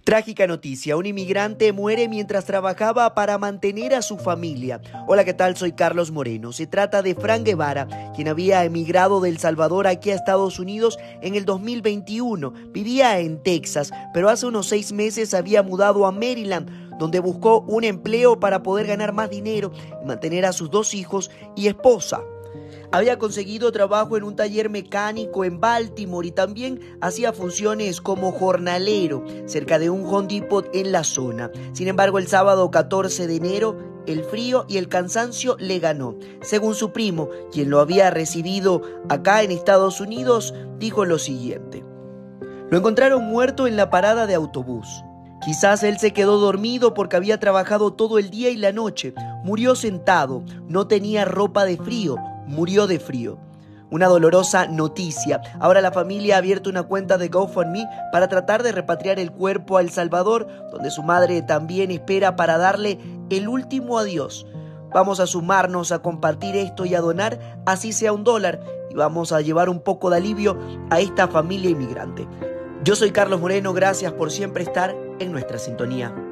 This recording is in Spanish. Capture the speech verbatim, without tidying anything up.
Trágica noticia, un inmigrante muere mientras trabajaba para mantener a su familia. Hola, ¿qué tal? Soy Carlos Moreno. Se trata de Fran Guevara, quien había emigrado de El Salvador aquí a Estados Unidos en el dos mil veintiuno. Vivía en Texas, pero hace unos seis meses había mudado a Maryland, donde buscó un empleo para poder ganar más dinero y mantener a sus dos hijos y esposa. Había conseguido trabajo en un taller mecánico en Baltimore y también hacía funciones como jornalero cerca de un Home Depot en la zona. Sin embargo, el sábado catorce de enero, el frío y el cansancio le ganó. Según su primo, quien lo había recibido acá en Estados Unidos, dijo lo siguiente: lo encontraron muerto en la parada de autobús. Quizás él se quedó dormido porque había trabajado todo el día y la noche. Murió sentado, no tenía ropa de frío, murió de frío. Una dolorosa noticia. Ahora la familia ha abierto una cuenta de GoFundMe para tratar de repatriar el cuerpo a El Salvador, donde su madre también espera para darle el último adiós. Vamos a sumarnos a compartir esto y a donar, así sea un dólar, y vamos a llevar un poco de alivio a esta familia inmigrante. Yo soy Carlos Moreno, gracias por siempre estar en nuestra sintonía.